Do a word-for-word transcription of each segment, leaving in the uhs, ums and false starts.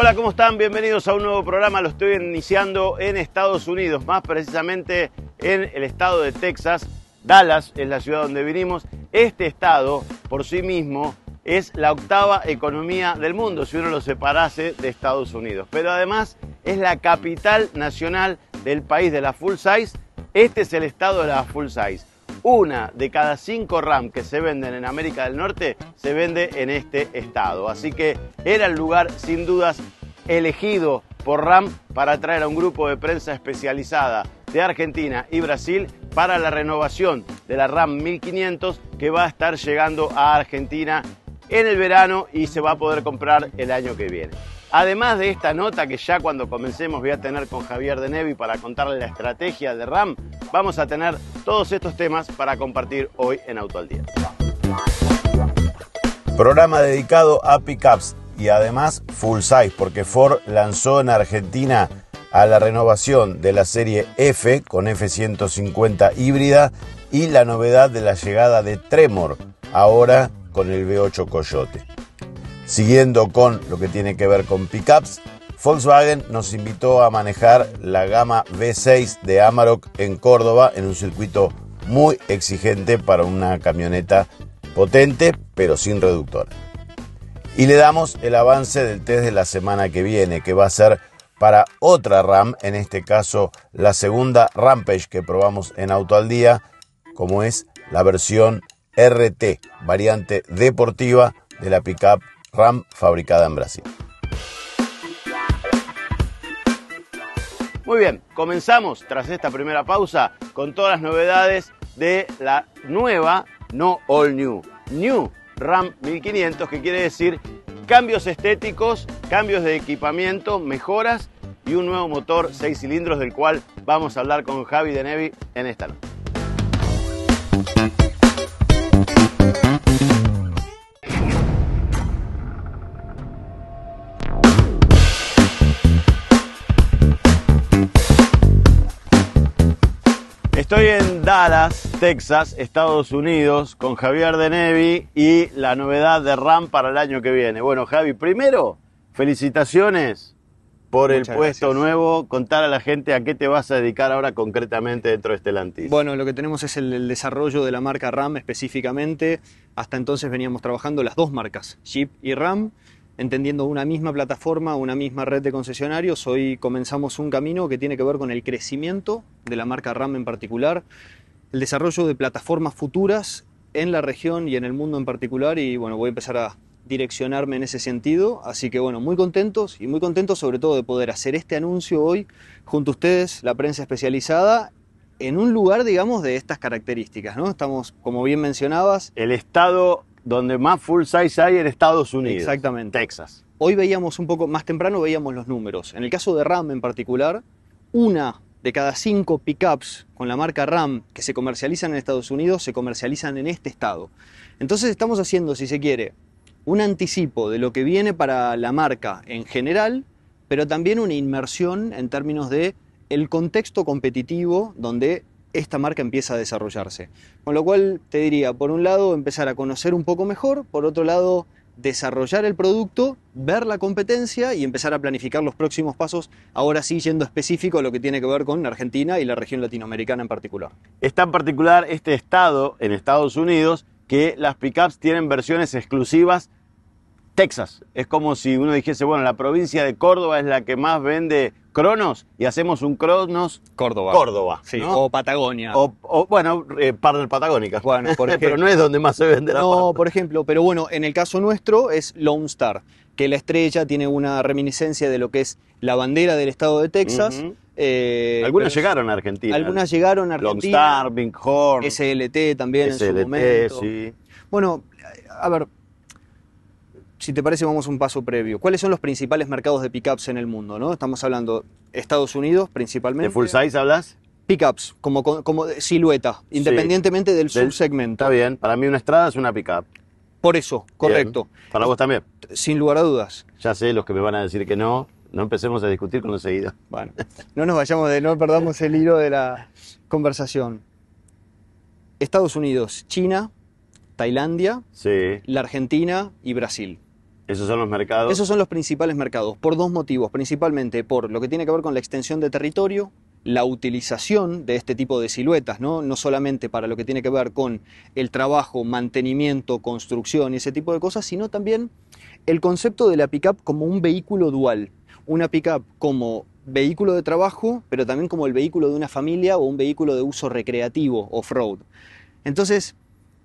Hola, ¿cómo están? Bienvenidos a un nuevo programa. Lo estoy iniciando en Estados Unidos, más precisamente en el estado de Texas. Dallas es la ciudad donde vinimos. Este estado, por sí mismo, es la octava economía del mundo, si uno lo separase de Estados Unidos. Pero además es la capital nacional del país de la full size. Este es el estado de la full size. Una de cada cinco RAM que se venden en América del Norte se vende en este estado. Así que era el lugar, sin dudas, elegido por RAM para traer a un grupo de prensa especializada de Argentina y Brasil para la renovación de la RAM mil quinientos que va a estar llegando a Argentina en el verano y se va a poder comprar el año que viene. Además de esta nota que ya cuando comencemos voy a tener con Javier de Nevi para contarle la estrategia de RAM, vamos a tener todos estos temas para compartir hoy en Auto al Día. Programa dedicado a pickups y además full size, porque Ford lanzó en Argentina a la renovación de la serie F con F ciento cincuenta híbrida y la novedad de la llegada de Tremor, ahora con el V ocho Coyote. Siguiendo con lo que tiene que ver con pickups, Volkswagen nos invitó a manejar la gama V seis de Amarok en Córdoba en un circuito muy exigente para una camioneta potente pero sin reductor. Y le damos el avance del test de la semana que viene, que va a ser para otra RAM, en este caso la segunda Rampage que probamos en Auto al Día, como es la versión R T, variante deportiva de la pickup RAM fabricada en Brasil. Muy bien, comenzamos tras esta primera pausa con todas las novedades de la nueva, no all new, new RAM mil quinientos, que quiere decir cambios estéticos, cambios de equipamiento, mejoras y un nuevo motor seis cilindros del cual vamos a hablar con Javi de Nevi en esta noche. Estoy en Dallas, Texas, Estados Unidos, con Javier de Nevi y la novedad de RAM para el año que viene. Bueno, Javi, primero, felicitaciones por el Muchas puesto gracias. nuevo. Contar a la gente a qué te vas a dedicar ahora concretamente dentro de Stellantis. Bueno, lo que tenemos es el, el desarrollo de la marca RAM específicamente. Hasta entonces veníamos trabajando las dos marcas, Jeep y RAM, entendiendo una misma plataforma, una misma red de concesionarios. Hoy comenzamos un camino que tiene que ver con el crecimiento de la marca RAM en particular, el desarrollo de plataformas futuras en la región y en el mundo en particular, y bueno, voy a empezar a direccionarme en ese sentido, así que bueno, muy contentos y muy contentos sobre todo de poder hacer este anuncio hoy junto a ustedes, la prensa especializada, en un lugar, digamos, de estas características, ¿no? Estamos, como bien mencionabas, El estado donde más full size hay en Estados Unidos. Exactamente. Texas. hoy veíamos un poco más temprano, veíamos los números. En el caso de RAM en particular, una de cada cinco pickups con la marca RAM que se comercializan en Estados Unidos se comercializan en este estado. Entonces estamos haciendo, si se quiere, un anticipo de lo que viene para la marca en general, pero también una inmersión en términos de el contexto competitivo donde esta marca empieza a desarrollarse. Con lo cual te diría, por un lado, empezar a conocer un poco mejor, por otro lado, desarrollar el producto, ver la competencia y empezar a planificar los próximos pasos, ahora sí yendo específico a lo que tiene que ver con Argentina y la región latinoamericana en particular. Es tan particular este estado en Estados Unidos que las pickups tienen versiones exclusivas Texas. Es como si uno dijese, bueno, la provincia de Córdoba es la que más vende Cronos y hacemos un Cronos Córdoba. Córdoba, Sí, ¿no? o Patagonia. O, o, bueno, eh, Partner Patagónica. Bueno, por pero ejemplo. no es donde más se vende la No, Partner. por ejemplo, pero bueno, en el caso nuestro es Lone Star, que la estrella tiene una reminiscencia de lo que es la bandera del estado de Texas. Uh-huh. eh, Algunas pero- llegaron a Argentina. Algunas llegaron a Lone Argentina. Star, Bighorn, S L T también S en L su T, momento. sí. Bueno, a ver, si te parece vamos un paso previo. ¿Cuáles son los principales mercados de pickups en el mundo, no? Estamos hablando Estados Unidos principalmente. ¿De full size hablas? Pickups, como, como de silueta, independientemente del Del- subsegmento. Está bien. Para mí una Estrada es una pickup. Por eso, correcto. Bien. Para vos también. Sin lugar a dudas. Ya sé los que me van a decir que no. No empecemos a discutir con lo seguido. Bueno, no nos vayamos de, no perdamos el hilo de la conversación. Estados Unidos, China, Tailandia, Sí. la Argentina y Brasil. Esos son los mercados. Esos son los principales mercados, por dos motivos, principalmente por lo que tiene que ver con la extensión de territorio, la utilización de este tipo de siluetas, ¿no? No solamente para lo que tiene que ver con el trabajo, mantenimiento, construcción y ese tipo de cosas, sino también el concepto de la pickup como un vehículo dual. Una pickup como vehículo de trabajo, pero también como el vehículo de una familia o un vehículo de uso recreativo, off-road. Entonces,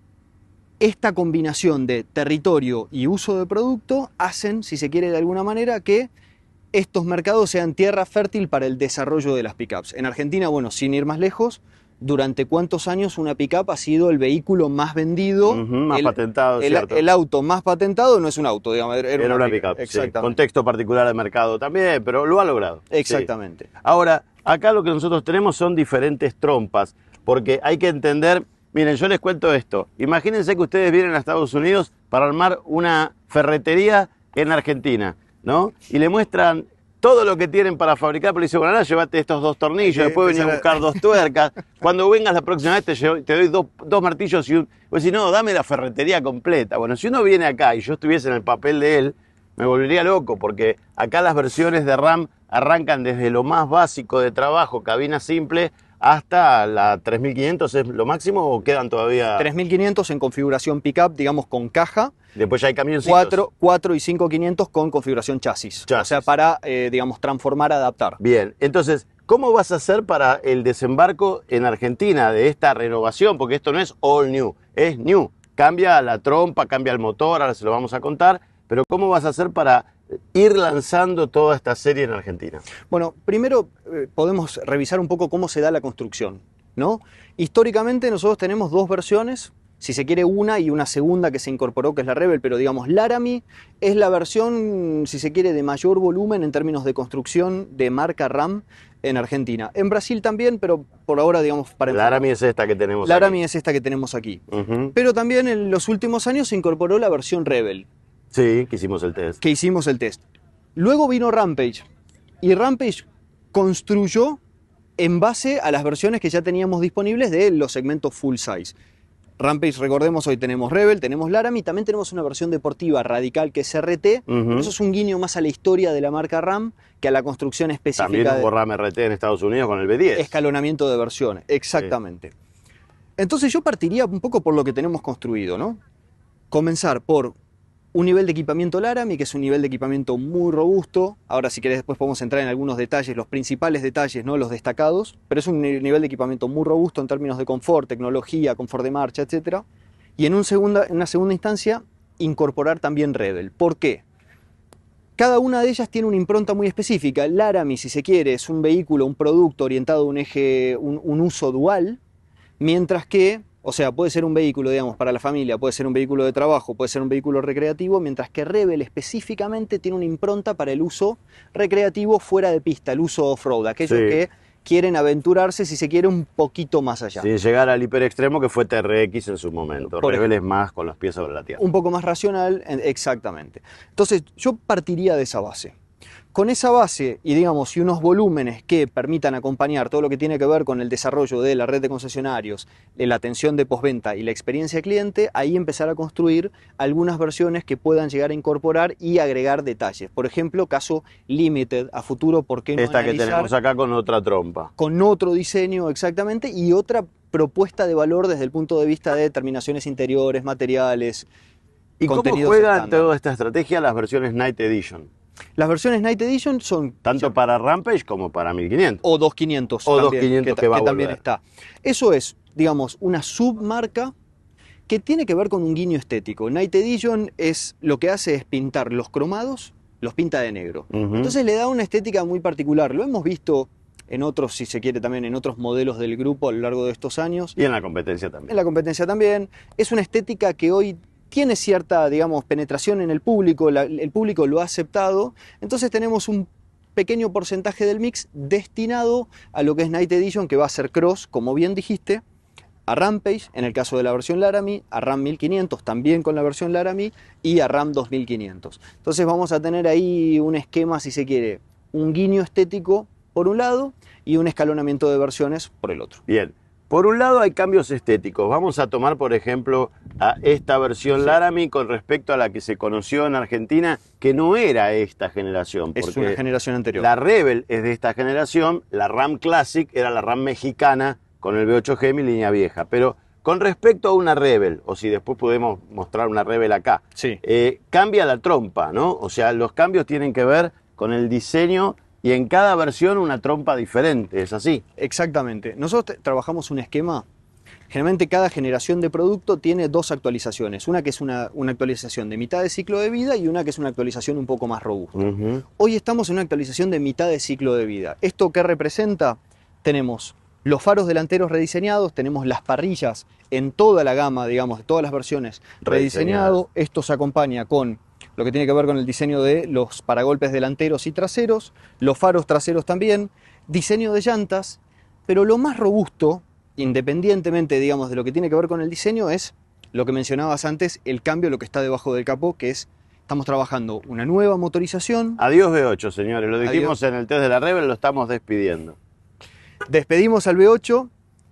esta combinación de territorio y uso de producto hacen, si se quiere de alguna manera, que estos mercados sean tierra fértil para el desarrollo de las pickups. En Argentina, bueno, sin ir más lejos, ¿durante cuántos años una pickup ha sido el vehículo más vendido? Uh-huh, más el, patentado, el, cierto. El auto más patentado no es un auto, digamos, era, era una, una pickup. pickup. Exactamente. Sí. Contexto particular de mercado también, pero lo ha logrado. Exactamente. Sí. Ahora, acá lo que nosotros tenemos son diferentes trompas, porque hay que entender, miren, yo les cuento esto. Imagínense que ustedes vienen a Estados Unidos para armar una ferretería en Argentina, ¿no? Y le muestran todo lo que tienen para fabricar, pero le dicen, bueno, ahora llévate estos dos tornillos, sí, después venís a buscar dos tuercas. Cuando vengas la próxima vez te, llevo, te doy dos, dos martillos y un... Pues si no, dame la ferretería completa. Bueno, si uno viene acá y yo estuviese en el papel de él, me volvería loco, porque acá las versiones de RAM arrancan desde lo más básico de trabajo, cabina simple, hasta la tres mil quinientos, ¿es lo máximo o quedan todavía...? tres mil quinientos en configuración pickup, digamos con caja. Después ya hay camioncitos. cuatro y cinco mil quinientos con configuración chasis. chasis. O sea, para, eh, digamos, transformar, adaptar. Bien, entonces, ¿cómo vas a hacer para el desembarco en Argentina de esta renovación? Porque esto no es all new, es new. Cambia la trompa, cambia el motor, ahora se lo vamos a contar. Pero ¿cómo vas a hacer para ir lanzando toda esta serie en Argentina? Bueno, primero eh, podemos revisar un poco cómo se da la construcción, ¿no? Históricamente nosotros tenemos dos versiones, si se quiere una y una segunda que se incorporó, que es la Rebel, pero digamos Laramie es la versión, si se quiere, de mayor volumen en términos de construcción de marca RAM en Argentina. En Brasil también, pero por ahora, digamos, para... Laramie es esta que tenemos Laramie aquí. es esta que tenemos aquí. Uh-huh. Pero también en los últimos años se incorporó la versión Rebel. Sí, que hicimos el test. Que hicimos el test. Luego vino Rampage, y Rampage construyó en base a las versiones que ya teníamos disponibles de los segmentos full size. Rampage, recordemos, hoy tenemos Rebel, tenemos Laramie, también tenemos una versión deportiva radical que es R T. Uh-huh. Eso es un guiño más a la historia de la marca RAM que a la construcción específica. También hubo de... RAM R T en Estados Unidos con el B diez. Escalonamiento de versiones, exactamente. Sí. Entonces yo partiría un poco por lo que tenemos construido, ¿no? Comenzar por un nivel de equipamiento Laramie, que es un nivel de equipamiento muy robusto. Ahora, si querés, después podemos entrar en algunos detalles, los principales detalles, no los destacados, pero es un nivel de equipamiento muy robusto en términos de confort, tecnología, confort de marcha, etcétera. Y en, un segunda, en una segunda instancia, incorporar también Rebel. ¿Por qué? Cada una de ellas tiene una impronta muy específica. Laramie, si se quiere, es un vehículo, un producto orientado a un eje, un, un uso dual, mientras que... O sea, puede ser un vehículo, digamos, para la familia, puede ser un vehículo de trabajo, puede ser un vehículo recreativo, mientras que Rebel específicamente tiene una impronta para el uso recreativo fuera de pista, el uso off-road, aquellos sí. que quieren aventurarse, si se quiere, un poquito más allá. Sin llegar al hiperextremo que fue T R X en su momento. Por Rebel es más con los pies sobre la tierra. Un poco más racional, exactamente. Entonces, yo partiría de esa base. Con esa base y, digamos, y unos volúmenes que permitan acompañar todo lo que tiene que ver con el desarrollo de la red de concesionarios, la atención de postventa y la experiencia cliente, ahí empezar a construir algunas versiones que puedan llegar a incorporar y agregar detalles. Por ejemplo, caso Limited, a futuro, ¿por qué no Esta que tenemos acá con otra trompa. Con otro diseño, exactamente, y otra propuesta de valor desde el punto de vista de terminaciones interiores, materiales, ¿Y cómo juega toda esta estrategia las versiones Night Edition? Las versiones Night Edition son... Tanto ya, para Rampage como para mil quinientos. O dos mil quinientos. O también, dos mil quinientos que, que, va que a también está. Eso es, digamos, una submarca que tiene que ver con un guiño estético. Night Edition es lo que hace es pintar los cromados, los pinta de negro. Uh-huh. Entonces le da una estética muy particular. Lo hemos visto en otros, si se quiere también, en otros modelos del grupo a lo largo de estos años. Y en la competencia también. En la competencia también. Es una estética que hoy... tiene cierta, digamos, penetración en el público, la, el público lo ha aceptado, entonces tenemos un pequeño porcentaje del mix destinado a lo que es Night Edition, que va a ser cross, como bien dijiste, a Rampage, en el caso de la versión Laramie, a RAM mil quinientos, también con la versión Laramie, y a RAM dos mil quinientos. Entonces vamos a tener ahí un esquema, si se quiere, un guiño estético por un lado y un escalonamiento de versiones por el otro. Bien. Por un lado hay cambios estéticos. Vamos a tomar, por ejemplo, a esta versión Sí. Laramie con respecto a la que se conoció en Argentina, que no era esta generación. Es porque una generación anterior. la Rebel es de esta generación, la Ram Classic era la Ram mexicana con el V ocho Hemi línea vieja. Pero con respecto a una Rebel, o si después podemos mostrar una Rebel acá, Sí. eh, cambia la trompa, ¿no? O sea, los cambios tienen que ver con el diseño y en cada versión una trompa diferente, ¿es así? Exactamente. Nosotros te- trabajamos un esquema. Generalmente cada generación de producto tiene dos actualizaciones. Una que es una, una actualización de mitad de ciclo de vida y una que es una actualización un poco más robusta. Ujú. Hoy estamos en una actualización de mitad de ciclo de vida. ¿Esto qué representa? Tenemos los faros delanteros rediseñados, tenemos las parrillas en toda la gama, digamos, de todas las versiones rediseñado. Esto se acompaña con lo que tiene que ver con el diseño de los paragolpes delanteros y traseros, los faros traseros también, diseño de llantas, pero lo más robusto, independientemente, digamos, de lo que tiene que ver con el diseño, es lo que mencionabas antes, el cambio, lo que está debajo del capó, que es, estamos trabajando una nueva motorización. Adiós V ocho, señores. Lo Adiós. dijimos en el test de la Rebel, lo estamos despidiendo. Despedimos al V ocho,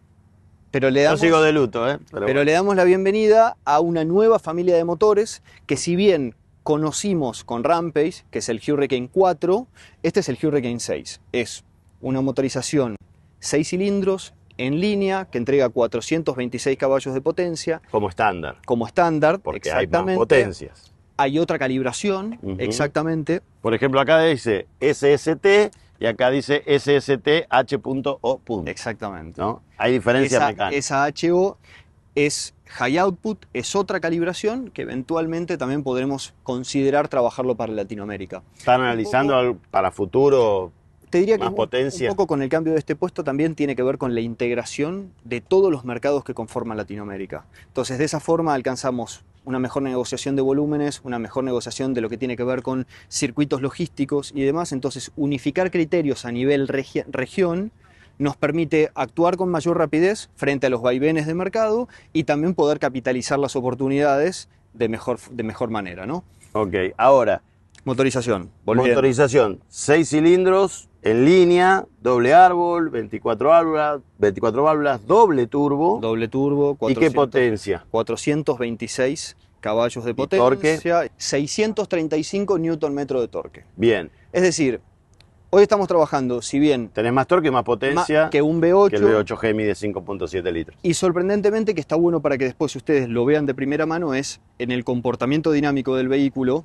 pero le Yo damos, sigo de luto, ¿eh? Pero, pero bueno. le damos la bienvenida a una nueva familia de motores que, si bien conocimos con Rampage, que es el Hurricane cuatro, este es el Hurricane seis. Es una motorización seis cilindros en línea que entrega cuatrocientos veintiséis caballos de potencia Como estándar, como estándar. porque hay más Exactamente. potencias. Hay otra calibración, Ujú. exactamente. Por ejemplo, acá dice S S T y acá dice S S T H O. Exactamente. ¿No? Hay diferencia Esa, mecánica. esa H O es High Output, es otra calibración que eventualmente también podremos considerar trabajarlo para Latinoamérica. Están analizando al- para futuro. Te diría que Más un, potencia. un poco con el cambio de este puesto también tiene que ver con la integración de todos los mercados que conforman Latinoamérica. Entonces, de esa forma alcanzamos una mejor negociación de volúmenes, una mejor negociación de lo que tiene que ver con circuitos logísticos y demás. Entonces, unificar criterios a nivel regi- región nos permite actuar con mayor rapidez frente a los vaivenes de mercado y también poder capitalizar las oportunidades de mejor, de mejor manera, ¿no? Ok, ahora, Motorización. Volviendo. motorización, seis cilindros, en línea, doble árbol, veinticuatro válvulas, veinticuatro válvulas, doble turbo. Doble turbo. ¿Y qué cuatrocientos potencia? cuatrocientos veintiséis caballos de torque? potencia, seiscientos treinta y cinco newton metro de torque. Bien, Es decir, hoy estamos trabajando, si bien tenés más torque y más más potencia que un V ocho, que el V ocho Hemi de cinco punto siete litros. y sorprendentemente, que está bueno para que después ustedes lo vean de primera mano, es en el comportamiento dinámico del vehículo,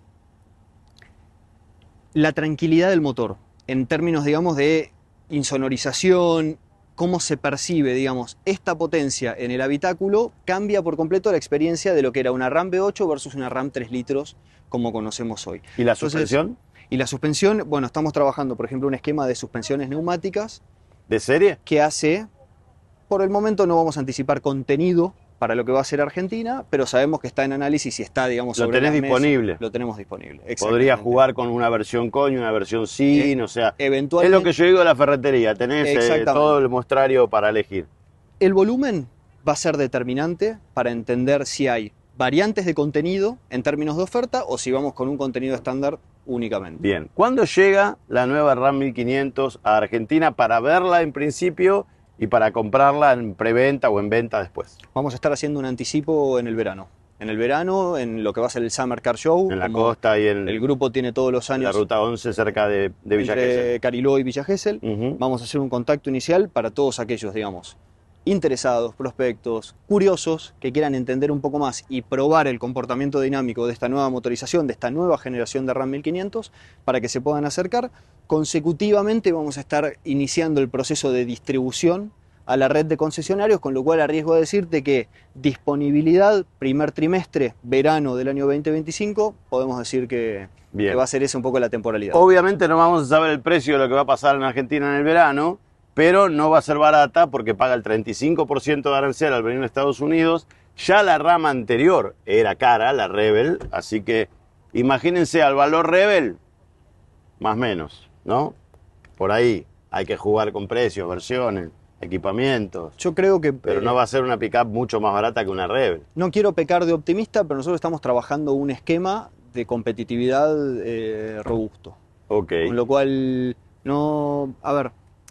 la tranquilidad del motor, en términos, digamos, de insonorización, cómo se percibe, digamos, esta potencia en el habitáculo, cambia por completo la experiencia de lo que era una RAM V ocho versus una RAM tres litros como conocemos hoy. ¿Y la Entonces, suspensión? Y la suspensión, bueno, estamos trabajando, por ejemplo, un esquema de suspensiones neumáticas ¿De serie? que hace, por el momento no vamos a anticipar contenido para lo que va a ser Argentina, pero sabemos que está en análisis y está, digamos, Lo sobre tenés la mesa. disponible. Lo tenemos disponible. Podría exactamente. jugar con una versión coño, una versión sin, o sea, es Eventualmente, lo que yo digo de la ferretería, tenés eh, Exactamente. todo el muestrario para elegir. el volumen va a ser determinante para entender si hay variantes de contenido en términos de oferta o si vamos con un contenido estándar únicamente. Bien, ¿cuándo llega la nueva RAM mil quinientos a Argentina para verla en principio y para comprarla en preventa o en venta después? Vamos a estar haciendo un anticipo en el verano. En el verano, en lo que va a ser el Summer Car Show. En la como costa y en El grupo tiene todos los la años ruta once cerca de, de Villa entre Gesell. Cariló y Villa Gesell. Ujú. Vamos a hacer un contacto inicial para todos aquellos, digamos, interesados, prospectos, curiosos, que quieran entender un poco más y probar el comportamiento dinámico de esta nueva motorización, de esta nueva generación de RAM mil quinientos, para que se puedan acercar. Consecutivamente vamos a estar iniciando el proceso de distribución a la red de concesionarios, con lo cual arriesgo a decirte que disponibilidad primer trimestre, verano del año veinte veinticinco, podemos decir que, Bien. que va a ser esa un poco la temporalidad. Obviamente no vamos a saber el precio de lo que va a pasar en Argentina en el verano, pero no va a ser barata porque paga el treinta y cinco por ciento de arancel al venir a Estados Unidos. Ya la rama anterior era cara, la Rebel, así que imagínense al valor Rebel, más o menos, ¿no? Por ahí hay que jugar con precios, versiones, equipamientos, Yo creo que... pero eh, no va a ser una pickup mucho más barata que una Rebel. No quiero pecar de optimista, pero nosotros estamos trabajando un esquema de competitividad eh, robusto. Ok. Con lo cual, no... A ver,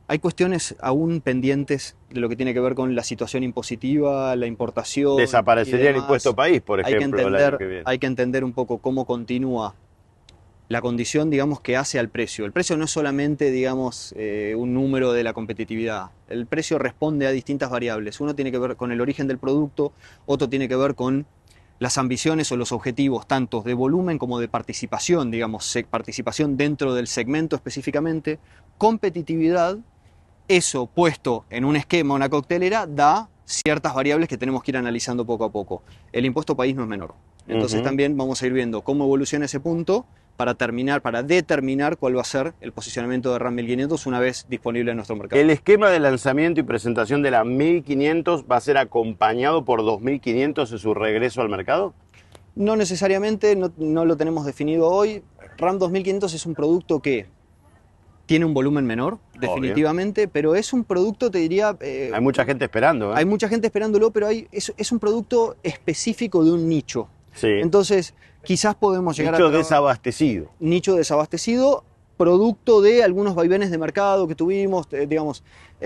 hay cuestiones aún pendientes de lo que tiene que ver con la situación impositiva, la importación. Desaparecería el impuesto país, por ejemplo, hay que entender, el año que viene. Hay que entender un poco cómo continúa la condición, digamos, que hace al precio. El precio no es solamente, digamos, eh, un número de la competitividad. El precio responde a distintas variables. Uno tiene que ver con el origen del producto, otro tiene que ver con las ambiciones o los objetivos, tanto de volumen como de participación, digamos, participación dentro del segmento específicamente, competitividad. Eso puesto en un esquema, una coctelera, da ciertas variables que tenemos que ir analizando poco a poco. El impuesto país no es menor. Entonces uh-huh. también vamos a ir viendo cómo evoluciona ese punto para terminar, para determinar cuál va a ser el posicionamiento de RAM mil quinientos una vez disponible en nuestro mercado. ¿El esquema de lanzamiento y presentación de la mil quinientos va a ser acompañado por dos mil quinientos en su regreso al mercado? No necesariamente, no, no lo tenemos definido hoy. RAM dos mil quinientos es un producto que tiene un volumen menor, definitivamente, obvio. Pero es un producto, te diría... Eh, hay mucha gente esperando. ¿eh? Hay mucha gente esperándolo, pero hay, es, es un producto específico de un nicho. Sí. Entonces, quizás podemos llegar nicho a... Nicho desabastecido. Nicho desabastecido, producto de algunos vaivenes de mercado que tuvimos, eh, digamos...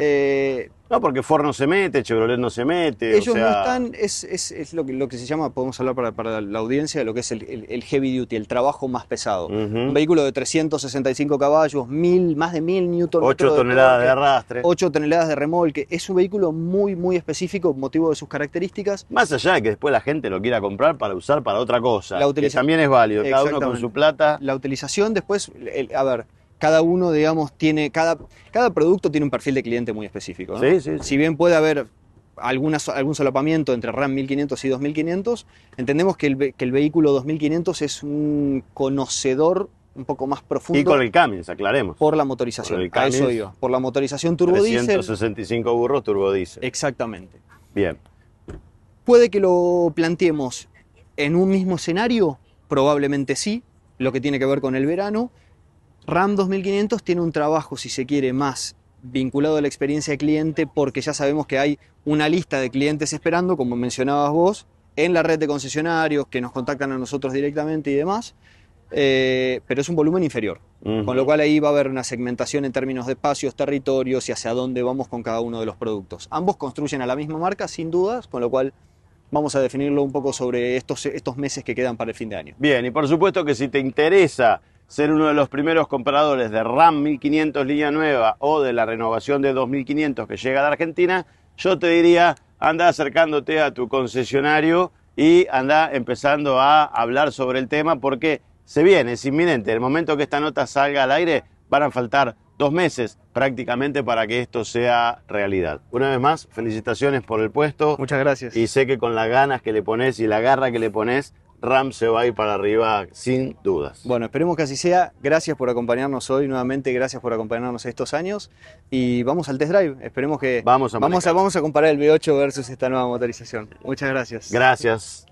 Eh, no, porque Ford no se mete, Chevrolet no se mete. Ellos o sea... no están, es, es, es lo, que, lo que se llama, podemos hablar para, para la audiencia, de lo que es el, el, el heavy duty, el trabajo más pesado. Uh-huh. Un vehículo de trescientos sesenta y cinco caballos, mil, más de mil newton. ocho toneladas de, de arrastre. ocho toneladas de remolque. Es un vehículo muy, muy específico, motivo de sus características. Más allá de que después la gente lo quiera comprar para usar para otra cosa, la utiliza... que también es válido, cada uno con su plata. La utilización después, el, a ver... Cada uno, digamos, tiene, cada, cada producto tiene un perfil de cliente muy específico, ¿no? Sí, sí, sí. Si bien puede haber algunas, algún solapamiento entre RAM mil quinientos y dos mil quinientos, entendemos que el, que el vehículo dos mil quinientos es un conocedor un poco más profundo. Y con el Cummins, aclaremos. Por la motorización, el Cummins, a eso iba. Por la motorización turbodiesel. trescientos sesenta y cinco burros turbodiesel. Exactamente. Bien. ¿Puede que lo planteemos en un mismo escenario? Probablemente sí, lo que tiene que ver con el verano. RAM dos mil quinientos tiene un trabajo, si se quiere, más vinculado a la experiencia de cliente, porque ya sabemos que hay una lista de clientes esperando, como mencionabas vos, en la red de concesionarios que nos contactan a nosotros directamente y demás, eh, pero es un volumen inferior, uh-huh. con lo cual ahí va a haber una segmentación en términos de espacios, territorios y hacia dónde vamos con cada uno de los productos. Ambos construyen a la misma marca, sin dudas, con lo cual vamos a definirlo un poco sobre estos, estos meses que quedan para el fin de año. Bien, y por supuesto que si te interesa ser uno de los primeros compradores de RAM mil quinientos línea nueva o de la renovación de dos mil quinientos que llega a la Argentina, yo te diría, anda acercándote a tu concesionario y anda empezando a hablar sobre el tema porque se viene, es inminente. En el momento que esta nota salga al aire, van a faltar dos meses prácticamente para que esto sea realidad. Una vez más, felicitaciones por el puesto. Muchas gracias. Y sé que con las ganas que le pones y la garra que le pones, RAM se va a ir para arriba sin dudas. Bueno, esperemos que así sea. Gracias por acompañarnos hoy nuevamente, gracias por acompañarnos estos años y vamos al test drive. Esperemos que vamos a, vamos a, vamos a comparar el V ocho versus esta nueva motorización. Muchas gracias. Gracias.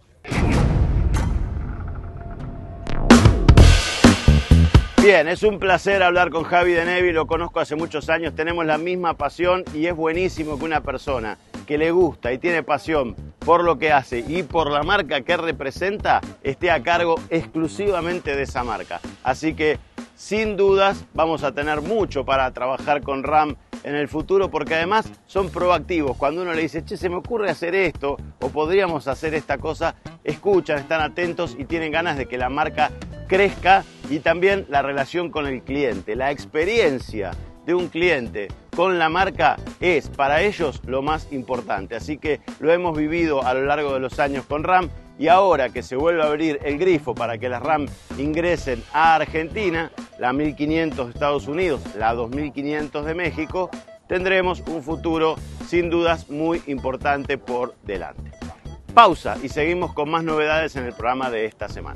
Bien, es un placer hablar con Javi de Nevi, lo conozco hace muchos años, tenemos la misma pasión y es buenísimo que una persona que le gusta y tiene pasión por lo que hace y por la marca que representa esté a cargo exclusivamente de esa marca. Así que sin dudas vamos a tener mucho para trabajar con RAM en el futuro porque además son proactivos. Cuando uno le dice, che, se me ocurre hacer esto o podríamos hacer esta cosa, escuchan, están atentos y tienen ganas de que la marca crezca y también la relación con el cliente, la experiencia de un cliente con la marca es para ellos lo más importante. Así que lo hemos vivido a lo largo de los años con RAM y ahora que se vuelve a abrir el grifo para que las RAM ingresen a Argentina, la mil quinientos de Estados Unidos, la dos mil quinientos de México, tendremos un futuro sin dudas muy importante por delante. Pausa y seguimos con más novedades en el programa de esta semana.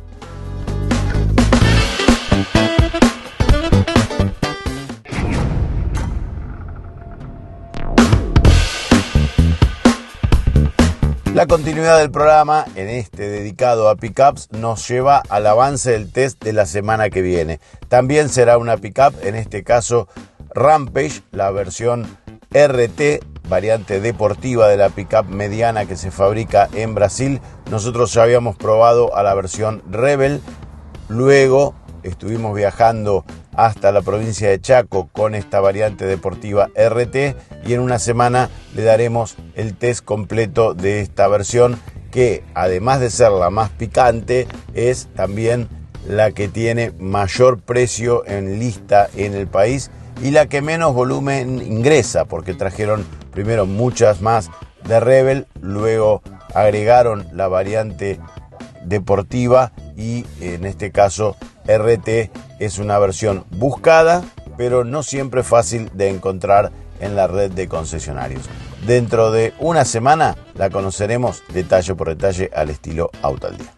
La continuidad del programa, en este dedicado a pickups, nos lleva al avance del test de la semana que viene. También será una pickup, en este caso Rampage, la versión R T, variante deportiva de la pickup mediana que se fabrica en Brasil. Nosotros ya habíamos probado a la versión Rebel, luego estuvimos viajando hasta la provincia de Chaco con esta variante deportiva R T, y en una semana le daremos el test completo de esta versión, que además de ser la más picante, es también la que tiene mayor precio en lista en el país y la que menos volumen ingresa, porque trajeron primero muchas más de Rebel, luego agregaron la variante deportiva y en este caso R T es una versión buscada, pero no siempre fácil de encontrar en la red de concesionarios. Dentro de una semana la conoceremos detalle por detalle al estilo Auto al Día.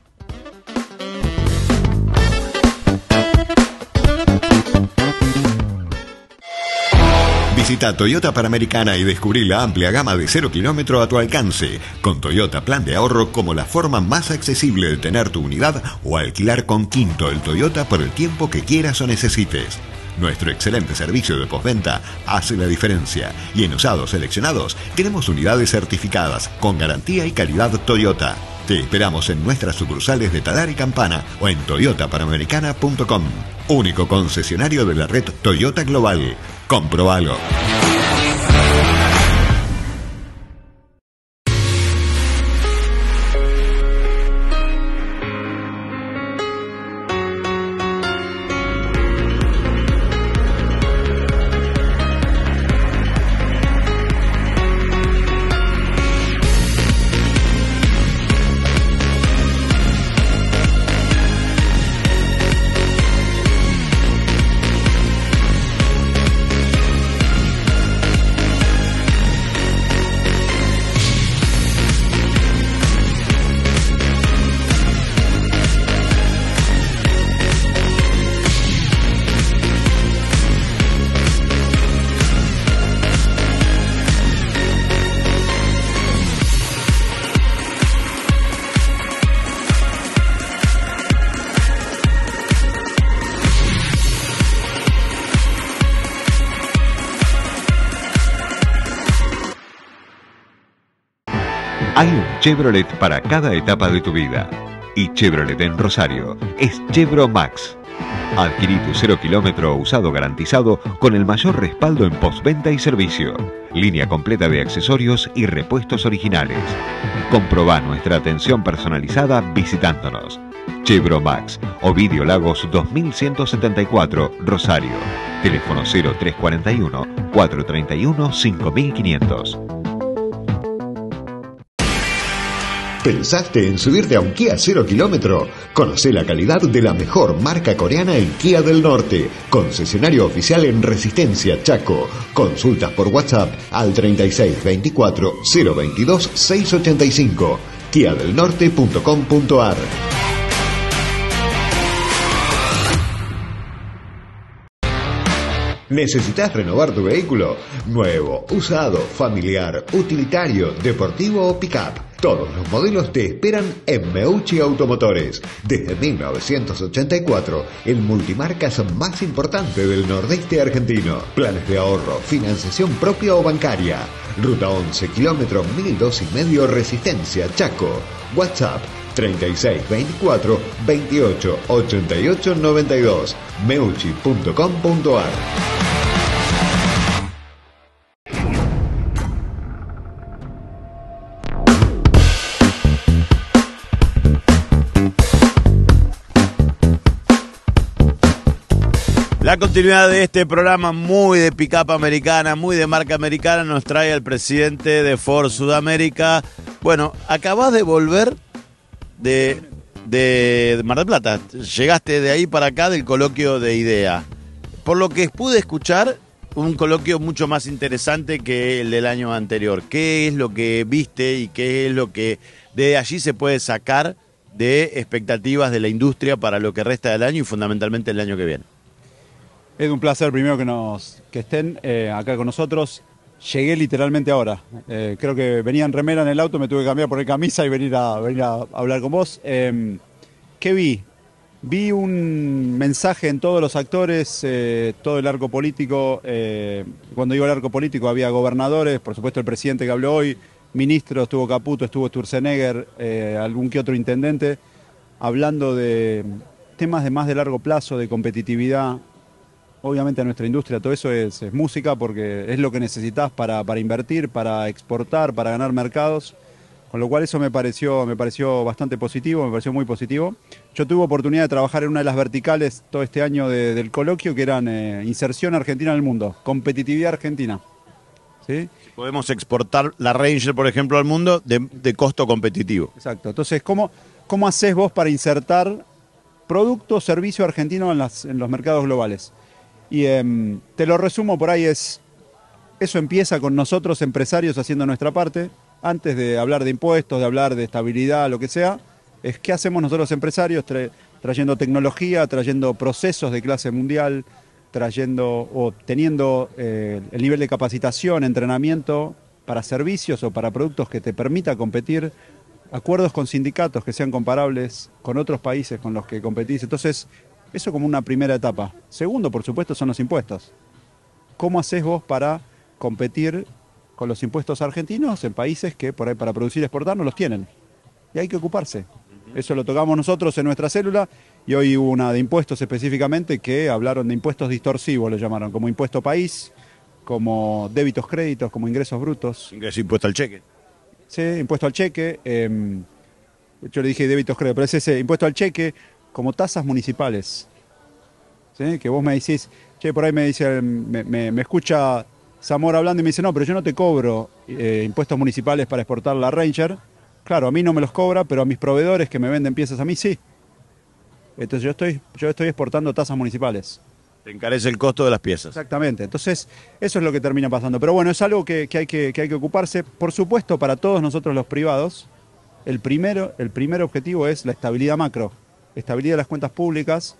Visita Toyota Panamericana y descubrí la amplia gama de cero kilómetro a tu alcance. Con Toyota Plan de Ahorro como la forma más accesible de tener tu unidad o alquilar con Quinto el Toyota por el tiempo que quieras o necesites. Nuestro excelente servicio de postventa hace la diferencia y en usados seleccionados tenemos unidades certificadas con garantía y calidad Toyota. Te esperamos en nuestras sucursales de Talar y Campana o en toyota panamericana punto com. Único concesionario de la red Toyota Global. Comprobalo. Hay un Chevrolet para cada etapa de tu vida. Y Chevrolet en Rosario es Chevromax. Adquirí tu cero kilómetro usado garantizado con el mayor respaldo en postventa y servicio. Línea completa de accesorios y repuestos originales. Comprobá nuestra atención personalizada visitándonos. Chevromax, Ovidio Lagos dos mil ciento setenta y cuatro, Rosario. Teléfono cero tres cuatro uno, cuatro tres uno, cinco mil quinientos. ¿Pensaste en subirte a un Kia cero kilómetro? Conoce la calidad de la mejor marca coreana en Kia del Norte. Concesionario oficial en Resistencia, Chaco. Consultas por WhatsApp al treinta y seis veinticuatro cero veintidós seiscientos ochenta y cinco. kia del norte punto com punto ar. ¿Necesitas renovar tu vehículo? Nuevo, usado, familiar, utilitario, deportivo o pick-up. Todos los modelos te esperan en Meucci Automotores. Desde mil novecientos ochenta y cuatro, el multimarcas más importante del nordeste argentino. Planes de ahorro, financiación propia o bancaria. Ruta once, kilómetro mil dos y medio, Resistencia, Chaco. WhatsApp treinta y seis veinticuatro veintiocho ochenta y ocho noventa y dos. meucci punto com punto ar. La continuidad de este programa muy de pick-up americana, muy de marca americana, nos trae al presidente de Ford Sudamérica. Bueno, acabas de volver de, de Mar del Plata. Llegaste de ahí para acá del coloquio de IDEA. Por lo que pude escuchar, un coloquio mucho más interesante que el del año anterior. ¿Qué es lo que viste y qué es lo que de allí se puede sacar de expectativas de la industria para lo que resta del año y fundamentalmente el año que viene? Es un placer primero que nos que estén eh, acá con nosotros. Llegué literalmente ahora. Eh, creo que venía en remera en el auto, me tuve que cambiar por el camisa y venir a, venir a hablar con vos. Eh, ¿Qué vi? Vi un mensaje en todos los actores, eh, todo el arco político. Eh, cuando digo el arco político había gobernadores, por supuesto el presidente que habló hoy, ministros, estuvo Caputo, estuvo Sturzenegger, eh, algún que otro intendente, hablando de temas de más de largo plazo, de competitividad. obviamente a nuestra industria todo eso es, es música, porque es lo que necesitas para, para invertir, para exportar, para ganar mercados. Con lo cual eso me pareció, me pareció bastante positivo, me pareció muy positivo. Yo tuve oportunidad de trabajar en una de las verticales todo este año de, del coloquio, que eran eh, inserción argentina en el mundo, competitividad argentina. ¿Sí? Podemos exportar la Ranger, por ejemplo, al mundo de, de costo competitivo. Exacto. Entonces, ¿cómo, cómo haces vos para insertar producto o servicio argentino en, las, en los mercados globales? Y eh, te lo resumo por ahí, es eso empieza con nosotros empresarios haciendo nuestra parte. Antes de hablar de impuestos, de hablar de estabilidad, lo que sea, es qué hacemos nosotros empresarios tra trayendo tecnología, trayendo procesos de clase mundial, trayendo o teniendo eh, el nivel de capacitación, entrenamiento para servicios o para productos que te permita competir, acuerdos con sindicatos que sean comparables con otros países con los que competís. Entonces, eso como una primera etapa. Segundo, por supuesto, son los impuestos. ¿Cómo haces vos para competir con los impuestos argentinos en países que por ahí para producir y exportar no los tienen? Y hay que ocuparse. Eso lo tocamos nosotros en nuestra célula, y hoy hubo una de impuestos específicamente que hablaron de impuestos distorsivos, lo llamaron, como impuesto país, como débitos créditos, como ingresos brutos. Ingreso impuesto al cheque. Sí, impuesto al cheque. Eh, yo le dije débitos créditos, pero es ese impuesto al cheque, como tasas municipales. ¿Sí? Que vos me decís, che, por ahí me dice, me, me, me escucha Zamora hablando y me dice, no, pero yo no te cobro eh, impuestos municipales para exportar la Ranger. Claro, a mí no me los cobra, pero a mis proveedores que me venden piezas a mí sí. Entonces yo estoy, yo estoy exportando tasas municipales. Te encarece el costo de las piezas. Exactamente, entonces eso es lo que termina pasando. Pero bueno, es algo que, que, hay, que, que hay que ocuparse. Por supuesto, para todos nosotros los privados, el, primero, el primer objetivo es la estabilidad macro, estabilidad de las cuentas públicas,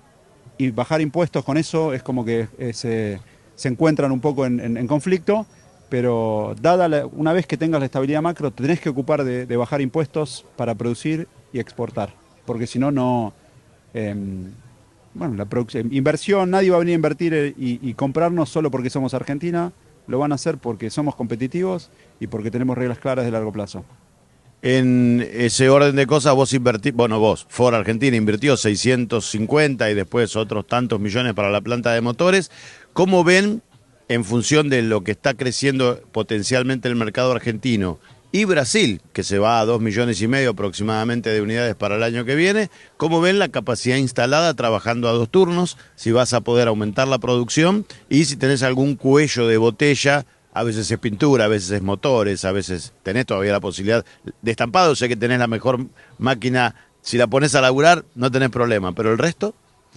y bajar impuestos con eso es como que es... Eh, se encuentran un poco en, en, en conflicto, pero dada la, una vez que tengas la estabilidad macro, te tenés que ocupar de, de bajar impuestos para producir y exportar, porque si no, no... Eh, bueno, la inversión, nadie va a venir a invertir y, y comprarnos solo porque somos Argentina, lo van a hacer porque somos competitivos y porque tenemos reglas claras de largo plazo. En ese orden de cosas vos invertís, bueno vos, Ford Argentina invirtió seiscientos cincuenta y después otros tantos millones para la planta de motores. ¿Cómo ven, en función de lo que está creciendo potencialmente el mercado argentino y Brasil, que se va a dos millones y medio aproximadamente de unidades para el año que viene, cómo ven la capacidad instalada trabajando a dos turnos, si vas a poder aumentar la producción y si tenés algún cuello de botella? A veces es pintura, a veces es motores, a veces tenés todavía la posibilidad de estampado. Sé que tenés la mejor máquina, si la pones a laburar no tenés problema, pero el resto...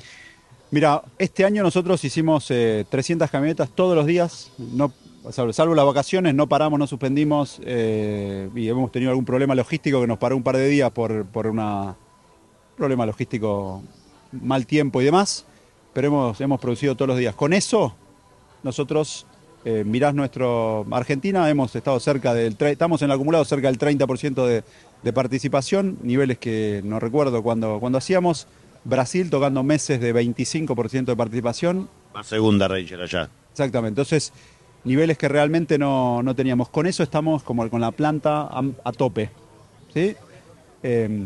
Mira, este año nosotros hicimos eh, trescientas camionetas todos los días, no, salvo, salvo las vacaciones, no paramos, no suspendimos, eh, y hemos tenido algún problema logístico que nos paró un par de días por, por un problema logístico, mal tiempo y demás, pero hemos, hemos producido todos los días. Con eso, nosotros, eh, mirás nuestro Argentina, hemos estado cerca del, estamos en el acumulado cerca del treinta por ciento de, de participación, niveles que no recuerdo cuando, cuando hacíamos. Brasil tocando meses de veinticinco por ciento de participación. La segunda Ranger allá. Exactamente, entonces niveles que realmente no, no teníamos. Con eso estamos como con la planta a, a tope. ¿Sí? Eh,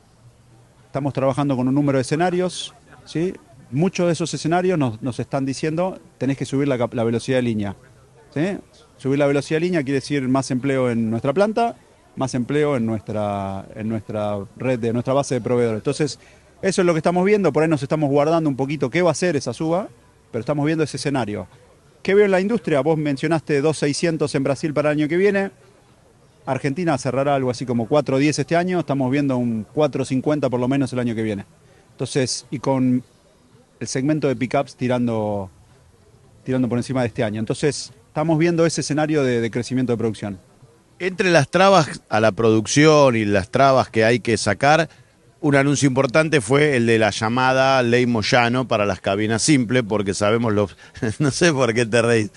estamos trabajando con un número de escenarios. ¿Sí? Muchos de esos escenarios nos, nos están diciendo tenés que subir la, la velocidad de línea. ¿Sí? Subir la velocidad de línea quiere decir más empleo en nuestra planta, más empleo en nuestra, en nuestra red, de nuestra base de proveedores. Entonces, eso es lo que estamos viendo, por ahí nos estamos guardando un poquito qué va a ser esa suba, pero estamos viendo ese escenario. ¿Qué veo en la industria? Vos mencionaste dos mil seiscientos en Brasil para el año que viene. Argentina cerrará algo así como cuatro diez este año, estamos viendo un cuatro cincuenta por lo menos el año que viene. Entonces, y con el segmento de pickups tirando, tirando por encima de este año. Entonces, estamos viendo ese escenario de, de crecimiento de producción. Entre las trabas a la producción y las trabas que hay que sacar, un anuncio importante fue el de la llamada Ley Moyano para las cabinas simples, porque sabemos los... No sé por qué te reís.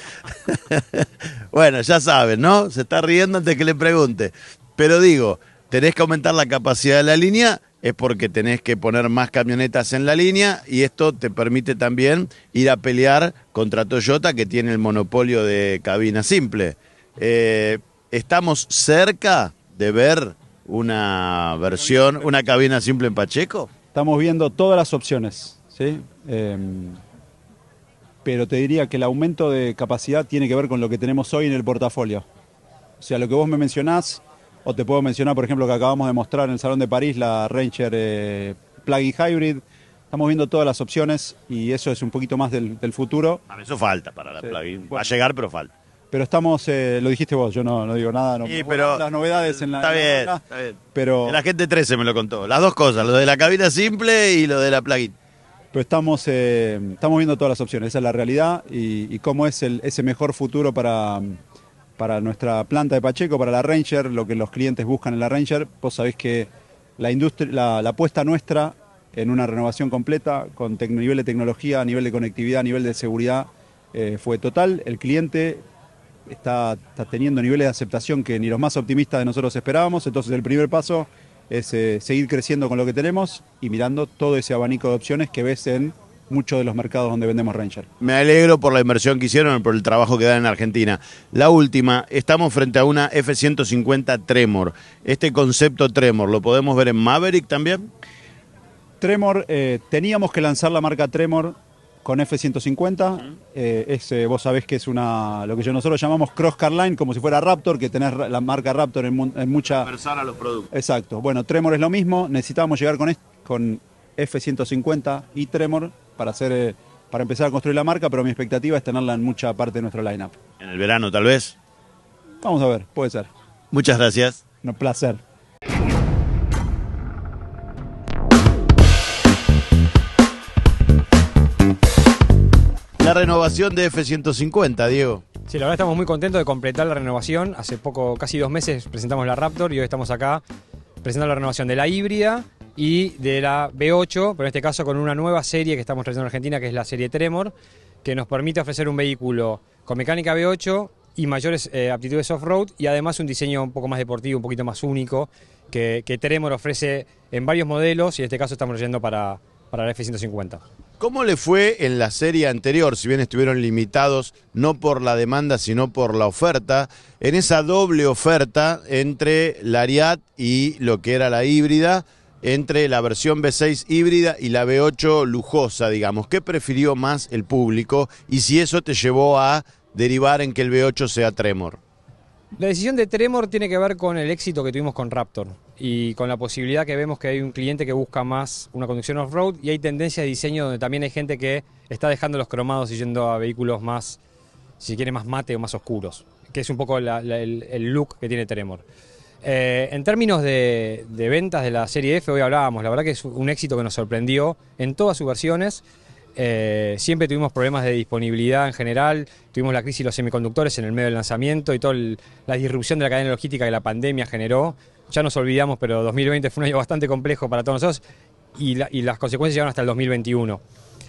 Bueno, ya saben, ¿no? Se está riendo antes que le pregunte. Pero digo, tenés que aumentar la capacidad de la línea, es porque tenés que poner más camionetas en la línea, y esto te permite también ir a pelear contra Toyota, que tiene el monopolio de cabina simple. Eh, ¿Estamos cerca de ver una versión, una cabina simple en Pacheco? Estamos viendo todas las opciones, ¿sí? Eh, pero te diría que el aumento de capacidad tiene que ver con lo que tenemos hoy en el portafolio. O sea, lo que vos me mencionás, o te puedo mencionar, por ejemplo, que acabamos de mostrar en el Salón de París, la Ranger eh, Plug-in Hybrid. Estamos viendo todas las opciones y eso es un poquito más del, del futuro. A ver, eso falta para la Sí. plugin. Va Bueno. a llegar, pero falta. Pero estamos, eh, lo dijiste vos, yo no, no digo nada, no Sí, no- pero las novedades en la... Está en la bien, novela, está bien. Pero, El agente trece me lo contó. Las dos cosas, lo de la cabina simple y lo de la plugin. pero estamos, eh, estamos viendo todas las opciones, esa es la realidad y, y cómo es el, ese mejor futuro para, para nuestra planta de Pacheco, para la Ranger, lo que los clientes buscan en la Ranger. Vos sabés que la, industria, la, la apuesta nuestra en una renovación completa, con tec- nivel de tecnología, nivel de conectividad, nivel de seguridad, eh, fue total. El cliente está, está teniendo niveles de aceptación que ni los más optimistas de nosotros esperábamos, entonces el primer paso es eh, seguir creciendo con lo que tenemos y mirando todo ese abanico de opciones que ves en muchos de los mercados donde vendemos Ranger. Me alegro por la inversión que hicieron, por el trabajo que dan en Argentina. La última, estamos frente a una F ciento cincuenta Tremor. Este concepto Tremor, ¿lo podemos ver en Maverick también? Tremor, eh, teníamos que lanzar la marca Tremor con F ciento cincuenta. Eh, es, eh, vos sabés que es una lo que yo- nosotros llamamos cross car line, como si fuera Raptor, que tenés ra- la marca Raptor en, mu- en mucha... Conversar a los productos. Exacto. Bueno, Tremor es lo mismo. Necesitábamos llegar con, est- con F ciento cincuenta y Tremor para, hacer, eh, para empezar a construir la marca, pero mi expectativa es tenerla en mucha parte de nuestro lineup. En el verano, tal vez. Vamos a ver, puede ser. Muchas gracias. Un placer. La renovación de F ciento cincuenta, Diego. Sí, la verdad estamos muy contentos de completar la renovación. Hace poco, casi dos meses, presentamos la Raptor y hoy estamos acá presentando la renovación de la híbrida y de la V ocho, pero en este caso con una nueva serie que estamos trayendo en Argentina, que es la serie Tremor, que nos permite ofrecer un vehículo con mecánica V ocho y mayores eh, aptitudes off-road y además un diseño un poco más deportivo, un poquito más único, que, que Tremor ofrece en varios modelos y en este caso estamos trayendo para, para la F ciento cincuenta. ¿Cómo le fue en la serie anterior, si bien estuvieron limitados no por la demanda, sino por la oferta, en esa doble oferta entre la Ariat y lo que era la híbrida, entre la versión V seis híbrida y la V ocho lujosa, digamos? ¿Qué prefirió más el público y si eso te llevó a derivar en que el V ocho sea Tremor? La decisión de Tremor tiene que ver con el éxito que tuvimos con Raptor y con la posibilidad que vemos que hay un cliente que busca más una conducción off-road y hay tendencias de diseño donde también hay gente que está dejando los cromados y yendo a vehículos más, si quiere, más mate o más oscuros, que es un poco la, la, el, el look que tiene Tremor. Eh, en términos de, de ventas de la serie F, hoy hablábamos, la verdad que es un éxito que nos sorprendió en todas sus versiones. Eh, siempre tuvimos problemas de disponibilidad en general, tuvimos la crisis de los semiconductores en el medio del lanzamiento y toda el, la disrupción de la cadena logística que la pandemia generó. Ya nos olvidamos, pero dos mil veinte fue un año bastante complejo para todos nosotros y, la, y las consecuencias llegaron hasta el dos mil veintiuno.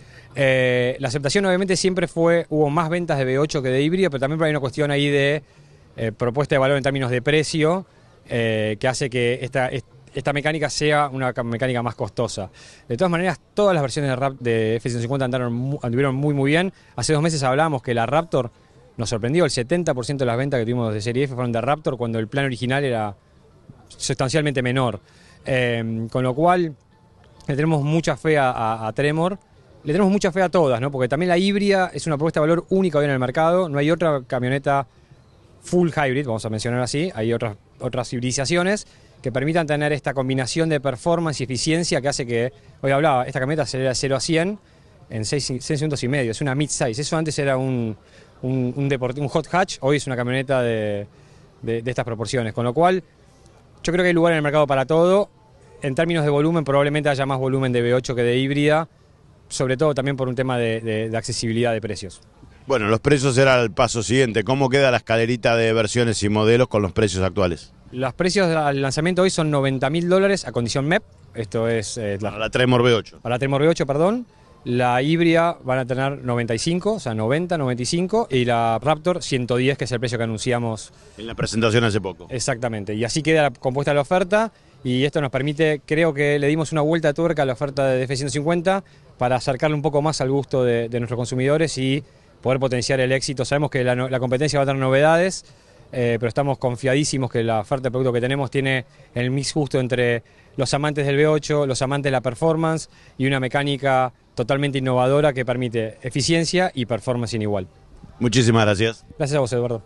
Eh, la aceptación obviamente siempre fue, hubo más ventas de V ocho que de híbrido, pero también hay una cuestión ahí de eh, propuesta de valor en términos de precio eh, que hace que esta... esta esta mecánica sea una mecánica más costosa. De todas maneras, todas las versiones de, Rap, de F ciento cincuenta andaron, anduvieron muy muy bien. Hace dos meses hablábamos que la Raptor nos sorprendió, el setenta por ciento de las ventas que tuvimos de serie F fueron de Raptor cuando el plan original era sustancialmente menor. Eh, con lo cual, le tenemos mucha fe a, a, a Tremor, le tenemos mucha fe a todas, ¿no? Porque también la híbrida es una propuesta de valor única hoy en el mercado, no hay otra camioneta full hybrid, vamos a mencionar así, hay otras, otras hibridizaciones que permitan tener esta combinación de performance y eficiencia que hace que, hoy hablaba, esta camioneta acelera de cero a cien en seis segundos y medio, es una mid-size, eso antes era un, un, un, deport, un hot hatch, hoy es una camioneta de, de, de estas proporciones, con lo cual yo creo que hay lugar en el mercado para todo. En términos de volumen probablemente haya más volumen de V ocho que de híbrida, sobre todo también por un tema de, de, de accesibilidad de precios. Bueno, los precios era el paso siguiente. ¿Cómo queda la escalerita de versiones y modelos con los precios actuales? Los precios al lanzamiento hoy son noventa mil dólares a condición M E P. Esto es eh, la, para la Tremor V ocho. Para la Tremor V ocho, perdón. La híbrida van a tener noventa y cinco, o sea, noventa, noventa y cinco. Y la Raptor ciento diez, que es el precio que anunciamos en la presentación hace poco. Exactamente. Y así queda compuesta la oferta. Y esto nos permite, creo que le dimos una vuelta de tuerca a la oferta de F ciento cincuenta para acercarle un poco más al gusto de, de nuestros consumidores y poder potenciar el éxito. Sabemos que la, la competencia va a tener novedades, eh, pero estamos confiadísimos que la oferta de producto que tenemos tiene el mix justo entre los amantes del V ocho, los amantes de la performance y una mecánica totalmente innovadora que permite eficiencia y performance sin igual. Muchísimas gracias. Gracias a vos, Eduardo.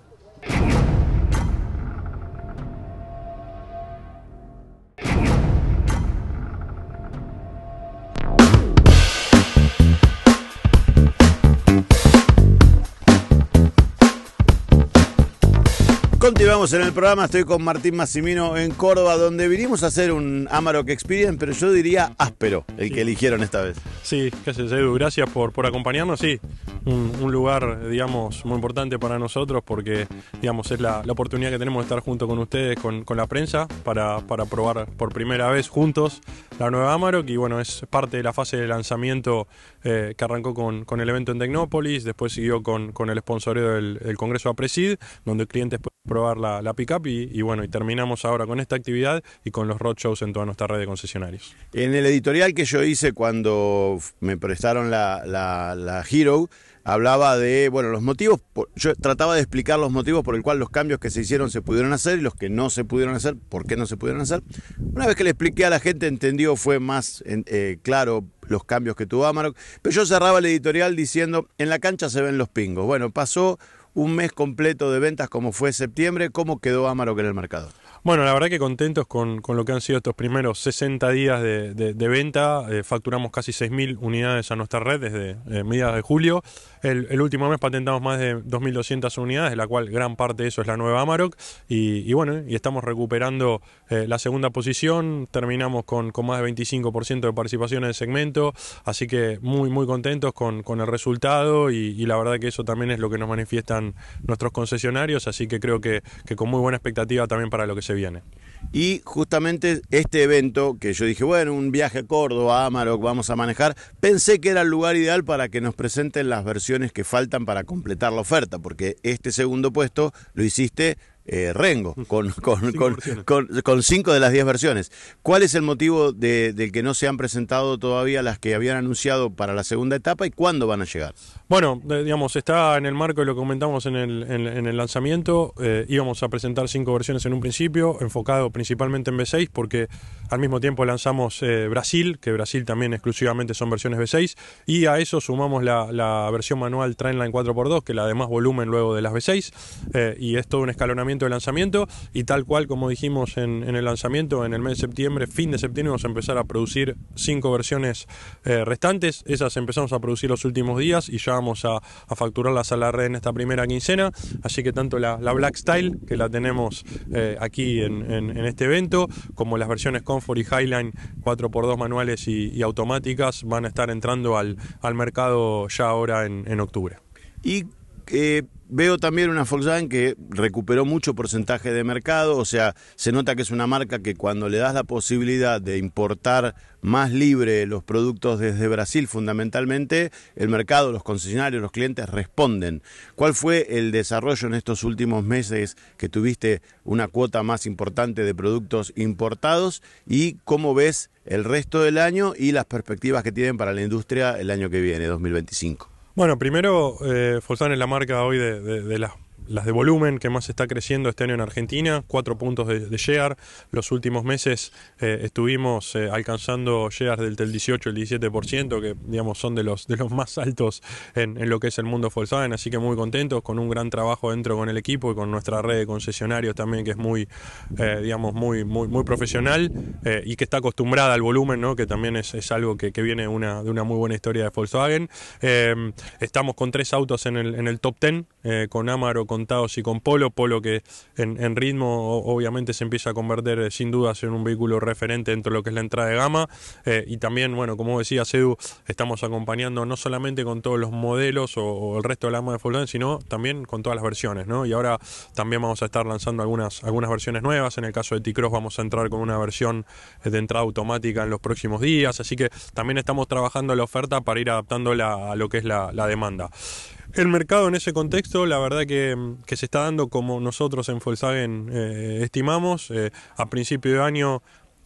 Continuamos en el programa, estoy con Martín Massimino en Córdoba, donde vinimos a hacer un Amarok Experience, pero yo diría áspero, el sí. que eligieron esta vez. Sí, gracias Edu, gracias por, por acompañarnos, sí, un, un lugar, digamos, muy importante para nosotros porque, digamos, es la, la oportunidad que tenemos de estar junto con ustedes, con, con la prensa, para, para probar por primera vez juntos la nueva Amarok, y bueno, es parte de la fase de lanzamiento eh, que arrancó con, con el evento en Tecnópolis, después siguió con, con el sponsoreo del, del Congreso Apresid, donde el cliente puede probar la, la pick-up y, y bueno, y terminamos ahora con esta actividad y con los roadshows en toda nuestra red de concesionarios. En el editorial que yo hice cuando me prestaron la, la, la Hero, hablaba de, bueno, los motivos, yo trataba de explicar los motivos por el cual los cambios que se hicieron se pudieron hacer y los que no se pudieron hacer, por qué no se pudieron hacer. Una vez que le expliqué a la gente, entendió, fue más eh, claro los cambios que tuvo Amarok, pero yo cerraba el editorial diciendo, en la cancha se ven los pingos. Bueno, pasó un mes completo de ventas como fue septiembre. ¿Cómo quedó Amarok en el mercado? Bueno, la verdad que contentos con, con lo que han sido estos primeros sesenta días de, de, de venta. Eh, facturamos casi seis mil unidades a nuestra red desde eh, mediados de julio. El, el último mes patentamos más de dos mil doscientas unidades, de la cual gran parte de eso es la nueva Amarok. Y, y bueno, y estamos recuperando eh, la segunda posición. Terminamos con, con más de veinticinco por ciento de participación en el segmento. Así que muy, muy contentos con, con el resultado. Y, y la verdad que eso también es lo que nos manifiestan nuestros concesionarios. Así que creo que, que con muy buena expectativa también para lo que se viene. Y justamente este evento, que yo dije, bueno, un viaje a Córdoba, Amarok, vamos a manejar, pensé que era el lugar ideal para que nos presenten las versiones que faltan para completar la oferta, porque este segundo puesto lo hiciste eh, Rengo, con, con, con, con, con cinco de las diez versiones. ¿Cuál es el motivo de, de que no se han presentado todavía las que habían anunciado para la segunda etapa y cuándo van a llegar? Bueno, digamos, está en el marco de lo que comentamos en el, en, en el lanzamiento. Eh, íbamos a presentar cinco versiones en un principio, enfocado principalmente en V seis, porque al mismo tiempo lanzamos eh, Brasil, que Brasil también exclusivamente son versiones V seis, y a eso sumamos la, la versión manual Trendline cuatro por dos, que la de más volumen luego de las V seis, eh, y es todo un escalonamiento de lanzamiento, y tal cual como dijimos en, en el lanzamiento, en el mes de septiembre, fin de septiembre, vamos a empezar a producir cinco versiones eh, restantes. Esas empezamos a producir los últimos días y ya vamos a, a facturarlas a la red en esta primera quincena, así que tanto la, la Black Style, que la tenemos eh, aquí en, en, en este evento, como las versiones Comfort y Highline cuatro por dos manuales y, y automáticas van a estar entrando al, al mercado ya ahora en, en octubre. Y eh, veo también una Volkswagen que recuperó mucho porcentaje de mercado, o sea, se nota que es una marca que cuando le das la posibilidad de importar más libre los productos desde Brasil, fundamentalmente, el mercado, los concesionarios, los clientes responden. ¿Cuál fue el desarrollo en estos últimos meses que tuviste una cuota más importante de productos importados y cómo ves el resto del año y las perspectivas que tienen para la industria el año que viene, dos mil veinticinco? Bueno, primero, eh, Volkswagen es la marca hoy de, de, de las... las de volumen que más está creciendo este año en Argentina, cuatro puntos de, de share. Los últimos meses eh, estuvimos eh, alcanzando shares del, del dieciocho, el diecisiete por ciento, que digamos son de los, de los más altos en, en lo que es el mundo Volkswagen, así que muy contentos, con un gran trabajo dentro con el equipo y con nuestra red de concesionarios también, que es muy, eh, digamos, muy, muy, muy profesional eh, y que está acostumbrada al volumen, ¿no? Que también es, es algo que, que viene una, de una muy buena historia de Volkswagen. Eh, estamos con tres autos en el, en el top diez, eh, con Amarok, con Taos y con Polo, Polo que en, en ritmo obviamente se empieza a convertir eh, sin dudas en un vehículo referente dentro de lo que es la entrada de gama, eh, y también, bueno, como decía Edu, estamos acompañando no solamente con todos los modelos o, o el resto de la gama de Volkswagen, sino también con todas las versiones, ¿no? Y ahora también vamos a estar lanzando algunas, algunas versiones nuevas. En el caso de T-Cross vamos a entrar con una versión de entrada automática en los próximos días, así que también estamos trabajando la oferta para ir adaptándola a lo que es la, la demanda. El mercado en ese contexto, la verdad que, que se está dando como nosotros en Volkswagen eh, estimamos. Eh, a principio de año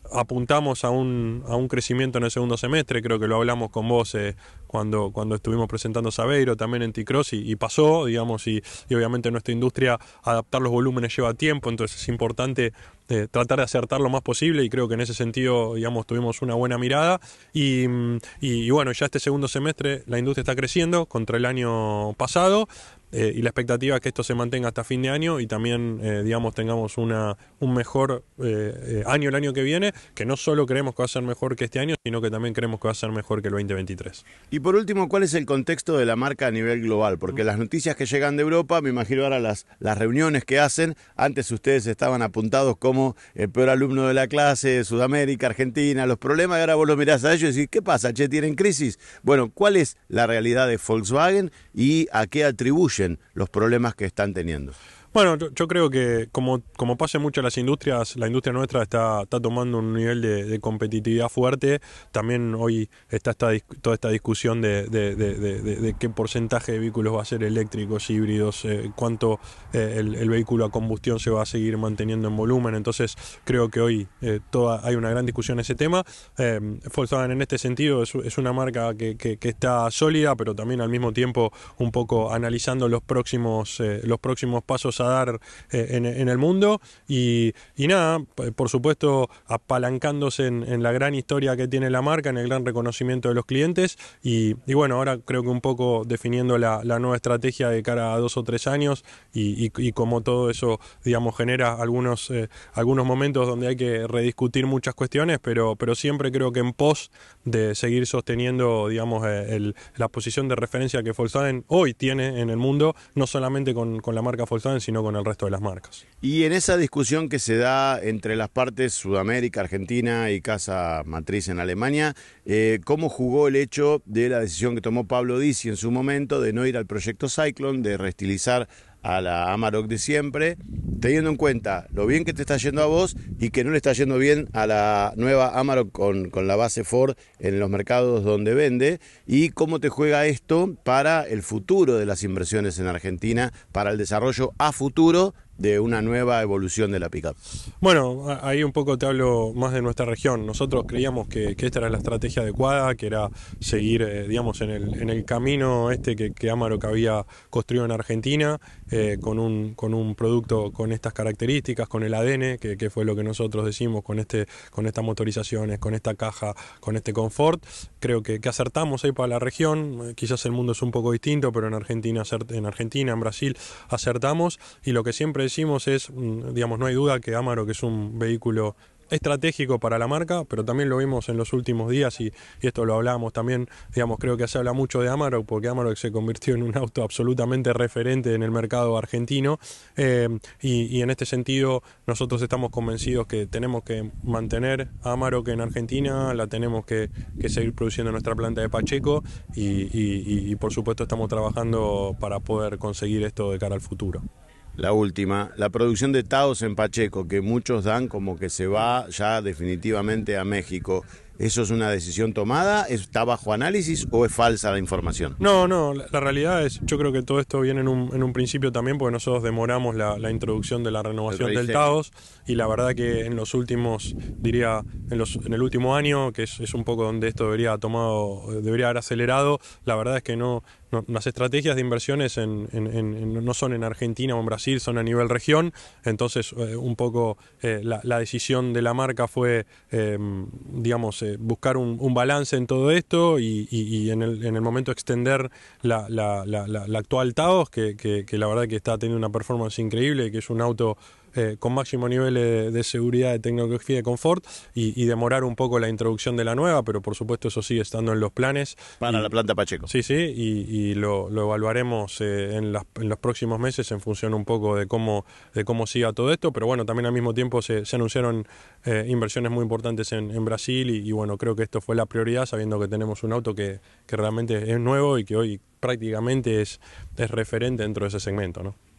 apuntamos a un, a un crecimiento en el segundo semestre, creo que lo hablamos con vos eh, cuando, cuando estuvimos presentando Sabeiro, también en T-Cross, y, y pasó, digamos, y, y obviamente en nuestra industria adaptar los volúmenes lleva tiempo, entonces es importante eh, tratar de acertar lo más posible, y creo que en ese sentido, digamos, tuvimos una buena mirada, y, y, y bueno, ya este segundo semestre la industria está creciendo contra el año pasado, Eh, y la expectativa es que esto se mantenga hasta fin de año y también, eh, digamos, tengamos una, un mejor eh, eh, año el año que viene, que no solo creemos que va a ser mejor que este año, sino que también creemos que va a ser mejor que el veinte veintitrés. Y por último, ¿cuál es el contexto de la marca a nivel global? Porque las noticias que llegan de Europa, me imagino ahora las, las reuniones que hacen, antes ustedes estaban apuntados como el peor alumno de la clase, Sudamérica, Argentina, los problemas, y ahora vos lo mirás a ellos y decís, ¿qué pasa, che, tienen crisis? Bueno, ¿cuál es la realidad de Volkswagen y a qué atribuyen los problemas que están teniendo? Bueno, yo, yo creo que como, como pasa en muchas las industrias, la industria nuestra está, está tomando un nivel de, de competitividad fuerte. También hoy está esta, toda esta discusión de, de, de, de, de, de qué porcentaje de vehículos va a ser eléctricos, híbridos, eh, cuánto eh, el, el vehículo a combustión se va a seguir manteniendo en volumen. Entonces creo que hoy eh, toda, hay una gran discusión en ese tema. Eh, Volkswagen en este sentido es, es una marca que, que, que está sólida, pero también al mismo tiempo un poco analizando los próximos, eh, los próximos pasos a dar eh, en, en el mundo y, y nada, por supuesto apalancándose en, en la gran historia que tiene la marca, en el gran reconocimiento de los clientes y, y bueno, ahora creo que un poco definiendo la, la nueva estrategia de cara a dos o tres años y, y, y como todo eso, digamos, genera algunos, eh, algunos momentos donde hay que rediscutir muchas cuestiones, pero, pero siempre creo que en pos de seguir sosteniendo, digamos, eh, el, la posición de referencia que Volkswagen hoy tiene en el mundo, no solamente con, con la marca Volkswagen, sino sino con el resto de las marcas. Y en esa discusión que se da entre las partes Sudamérica, Argentina y casa matriz en Alemania, eh, ¿cómo jugó el hecho de la decisión que tomó Pablo Dizzi en su momento de no ir al proyecto Cyclone, de reestilizar a la Amarok de siempre, teniendo en cuenta lo bien que te está yendo a vos y que no le está yendo bien a la nueva Amarok con, con la base Ford en los mercados donde vende, y cómo te juega esto para el futuro de las inversiones en Argentina, para el desarrollo a futuro de una nueva evolución de la pickup? Bueno, ahí un poco te hablo más de nuestra región. Nosotros creíamos que, que esta era la estrategia adecuada, que era seguir, eh, digamos, en el, en el camino este que, que Amarok había construido en Argentina, eh, con, un, con un producto con estas características, con el A D N, que, que fue lo que nosotros decimos, con, este, con estas motorizaciones, con esta caja, con este confort. Creo que, que acertamos ahí para la región. Quizás el mundo es un poco distinto, pero en Argentina, en Argentina, en Brasil, acertamos. Y lo que siempre decimos es, digamos, no hay duda que Amarok es un vehículo estratégico para la marca, pero también lo vimos en los últimos días y, y esto lo hablábamos también, digamos, creo que se habla mucho de Amarok porque Amarok se convirtió en un auto absolutamente referente en el mercado argentino eh, y, y en este sentido nosotros estamos convencidos que tenemos que mantener a Amarok en Argentina, la tenemos que, que seguir produciendo en nuestra planta de Pacheco y, y, y, y por supuesto estamos trabajando para poder conseguir esto de cara al futuro. La última, la producción de Taos en Pacheco, que muchos dan como que se va ya definitivamente a México. ¿Eso es una decisión tomada? ¿Está bajo análisis o es falsa la información? No, no, la, la realidad es, yo creo que todo esto viene en un, en un principio también porque nosotros demoramos la, la introducción de la renovación del Taos y la verdad que en los últimos, diría, en, los, en el último año, que es, es un poco donde esto debería, tomado, debería haber acelerado, la verdad es que no, no las estrategias de inversiones en, en, en, no son en Argentina o en Brasil, son a nivel región, entonces eh, un poco eh, la, la decisión de la marca fue, eh, digamos, eh, buscar un, un balance en todo esto y, y, y en, el, en el momento extender la, la, la, la, la actual Taos, que, que, que la verdad que está teniendo una performance increíble, que es un auto eh, con máximo nivel de, de seguridad, de tecnología y de confort, y, y demorar un poco la introducción de la nueva, pero por supuesto eso sigue estando en los planes. Para y, la planta Pacheco. Sí, sí, y, y lo, lo evaluaremos eh, en, las, en los próximos meses en función un poco de cómo, de cómo siga todo esto, pero bueno, también al mismo tiempo se, se anunciaron eh, inversiones muy importantes en, en Brasil y, y bueno, creo que esto fue la prioridad, sabiendo que tenemos un auto que, que realmente es nuevo y que hoy prácticamente es, es referente dentro de ese segmento, ¿no?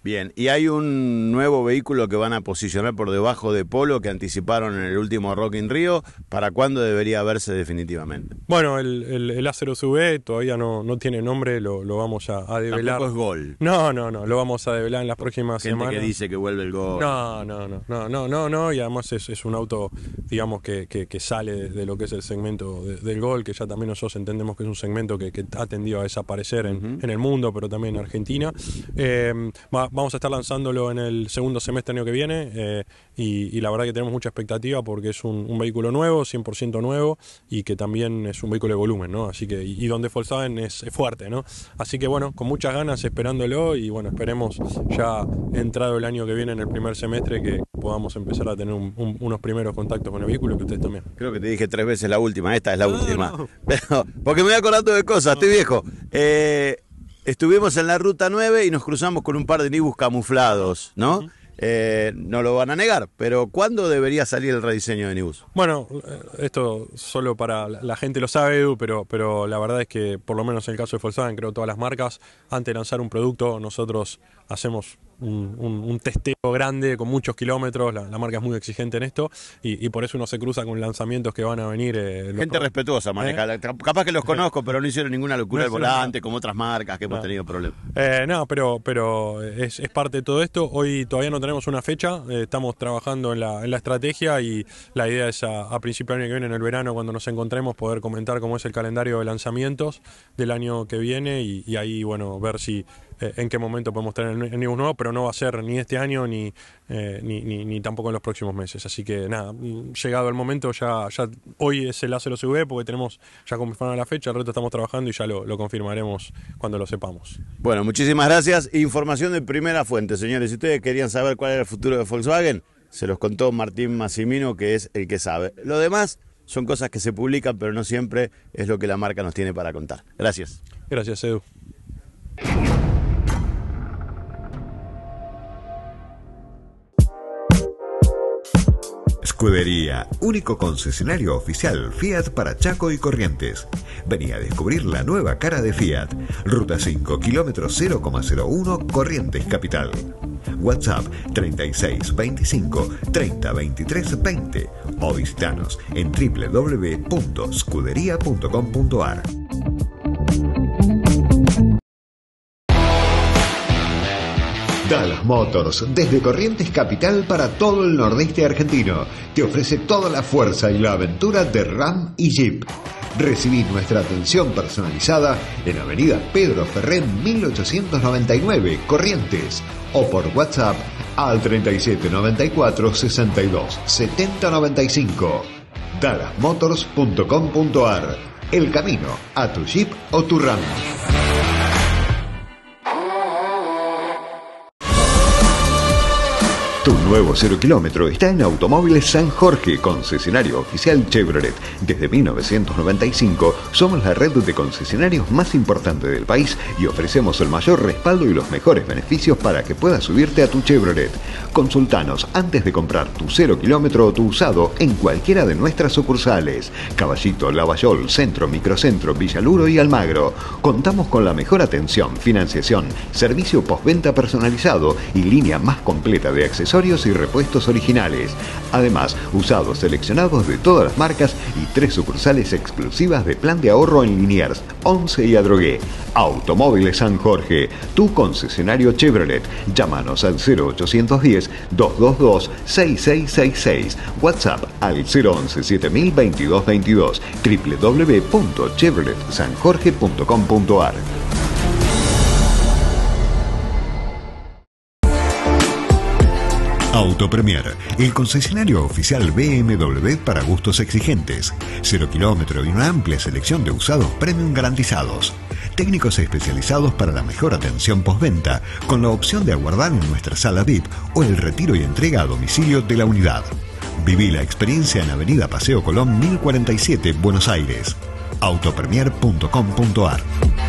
Bien, y hay un nuevo vehículo que van a posicionar por debajo de Polo que anticiparon en el último Rock in Rio. ¿Para cuándo debería verse definitivamente? Bueno, el, el, el A cero S U V todavía no, no tiene nombre, lo, lo vamos a, a develar. Tampoco es Gol. No, no, no, lo vamos a develar en las próximas Gente semanas. que dice que vuelve el Gol. No, no, no, no, no, no, no, y además es, es un auto, digamos, que, que, que sale de, de lo que es el segmento de, del Gol, que ya también nosotros entendemos que es un segmento que, que ha tendido a desaparecer en, uh-huh. en el mundo, pero también en Argentina. Eh, va, vamos a estar lanzándolo en el segundo semestre del año que viene eh, y, y la verdad que tenemos mucha expectativa porque es un, un vehículo nuevo, cien por ciento nuevo y que también es un vehículo de volumen, ¿no? Así que, y, y donde Volkswagen es, es fuerte, ¿no? Así que bueno, con muchas ganas esperándolo y bueno, esperemos ya entrado el año que viene en el primer semestre que podamos empezar a tener un, un, unos primeros contactos con el vehículo y que ustedes también. Creo que te dije tres veces la última, esta es la no, última. No. Pero, porque me voy acordando de cosas, estoy viejo. Eh... Estuvimos en la ruta nueve y nos cruzamos con un par de Nibus camuflados, ¿no? Uh-huh. Eh, no lo van a negar, pero ¿cuándo debería salir el rediseño de Nibus? Bueno, esto solo para la gente lo sabe, Edu, pero, pero la verdad es que por lo menos en el caso de Volkswagen, creo que todas las marcas, antes de lanzar un producto, nosotros hacemos un, un, un testeo grande con muchos kilómetros, la, la marca es muy exigente en esto y, y por eso uno se cruza con lanzamientos que van a venir. Eh, gente los... respetuosa maneja, ¿Eh? Capaz que los conozco, pero no hicieron ninguna locura al no, volante no. como otras marcas que hemos no. tenido problemas. Eh, no, pero, pero es, es parte de todo esto. Hoy todavía no tenemos una fecha, eh, estamos trabajando en la, en la estrategia y la idea es a, a principio del año que viene, en el verano, cuando nos encontremos, poder comentar cómo es el calendario de lanzamientos del año que viene y, y ahí, bueno, ver si eh, en qué momento podemos tener el, el Nibus nuevo, pero no va a ser ni este año ni, eh, ni, ni, ni tampoco en los próximos meses. Así que nada, llegado el momento, ya, ya hoy es el A cero S U V porque tenemos ya confirmada la fecha, el resto estamos trabajando y ya lo, lo confirmaremos cuando lo sepamos. Bueno, muchísimas gracias. Información de primera fuente, señores. Si ustedes querían saber cuál era el futuro de Volkswagen, se los contó Martín Massimino, que es el que sabe. Lo demás son cosas que se publican, pero no siempre es lo que la marca nos tiene para contar. Gracias. Gracias, Edu. Scuderia, único concesionario oficial Fiat para Chaco y Corrientes. Vení a descubrir la nueva cara de Fiat. Ruta cinco, kilómetro cero coma cero uno, Corrientes Capital. WhatsApp treinta y seis veinticinco treinta veintitrés veinte o visitanos en doble u doble u doble u punto scuderia punto com punto a r. Dallas Motors, desde Corrientes Capital para todo el nordeste argentino, te ofrece toda la fuerza y la aventura de Ram y Jeep. Recibí nuestra atención personalizada en Avenida Pedro Ferré mil ochocientos noventa y nueve, Corrientes, o por WhatsApp al treinta y siete noventa y cuatro sesenta y dos setenta noventa y cinco. dallas motors punto com punto a r. El camino a tu Jeep o tu Ram. Tu nuevo cero kilómetro está en Automóviles San Jorge, concesionario oficial Chevrolet. Desde mil novecientos noventa y cinco somos la red de concesionarios más importante del país y ofrecemos el mayor respaldo y los mejores beneficios para que puedas subirte a tu Chevrolet. Consultanos antes de comprar tu cero kilómetro o tu usado en cualquiera de nuestras sucursales. Caballito, Lavallol, Centro, Microcentro, Villaluro y Almagro. Contamos con la mejor atención, financiación, servicio postventa personalizado y línea más completa de accesorios y repuestos originales. Además, usados seleccionados de todas las marcas y tres sucursales exclusivas de plan de ahorro en Liniers, Once y Adrogué. Automóviles San Jorge, tu concesionario Chevrolet. Llámanos al cero ochocientos diez, doscientos veintidós, sesenta y seis sesenta y seis. WhatsApp al cero once siete mil veintidós veintidós. doble u doble u doble u punto chevrolet san jorge punto com punto a r. Autopremier, el concesionario oficial B M W para gustos exigentes. Cero kilómetro y una amplia selección de usados premium garantizados. Técnicos especializados para la mejor atención postventa, con la opción de aguardar en nuestra sala V I P o el retiro y entrega a domicilio de la unidad. Viví la experiencia en Avenida Paseo Colón mil cuarenta y siete, Buenos Aires. autopremier punto com punto a r.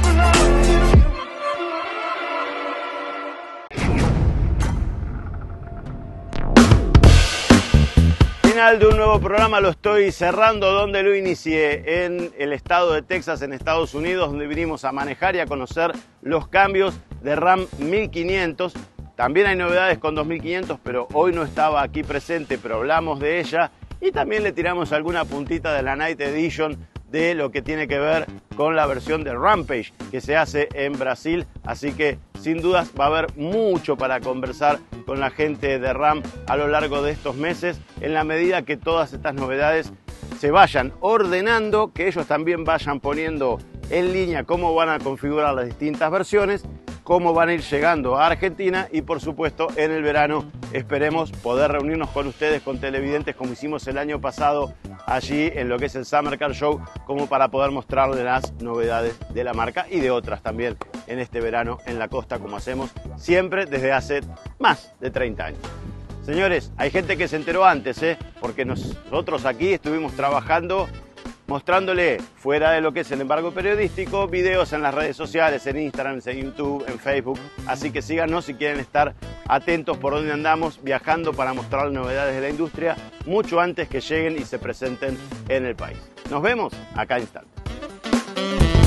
De un nuevo programa, lo estoy cerrando donde lo inicié, en el estado de Texas, en Estados Unidos, donde vinimos a manejar y a conocer los cambios de Ram mil quinientos, También hay novedades con dos mil quinientos, pero hoy no estaba aquí presente, pero hablamos de ella. Y también le tiramos alguna puntita de la Night Edition de lo que tiene que ver con la versión de Rampage que se hace en Brasil. Así que sin dudas va a haber mucho para conversar con la gente de RAM a lo largo de estos meses, en la medida que todas estas novedades se vayan ordenando, que ellos también vayan poniendo en línea cómo van a configurar las distintas versiones, cómo van a ir llegando a Argentina y por supuesto en el verano esperemos poder reunirnos con ustedes, con televidentes, como hicimos el año pasado allí en lo que es el Summer Car Show, como para poder mostrarles las novedades de la marca y de otras también en este verano en la costa, como hacemos siempre desde hace más de treinta años. Señores, hay gente que se enteró antes, ¿eh? Porque nosotros aquí estuvimos trabajando mostrándole, fuera de lo que es el embargo periodístico, videos en las redes sociales, en Instagram, en YouTube, en Facebook. Así que síganos si quieren estar atentos por donde andamos, viajando para mostrar novedades de la industria mucho antes que lleguen y se presenten en el país. Nos vemos acá en instante.